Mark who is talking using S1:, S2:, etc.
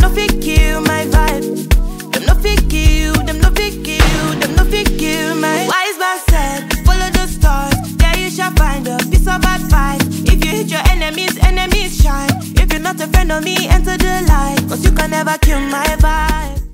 S1: no fit kill my vibe. Them no fit kill, them no fit kill, them no fit kill my. Wise man said, follow the stars, there you shall find a piece of advice. If you hit your enemies, enemies shine. If you're not a friend of me, enter the light, cause you can never kill my vibe.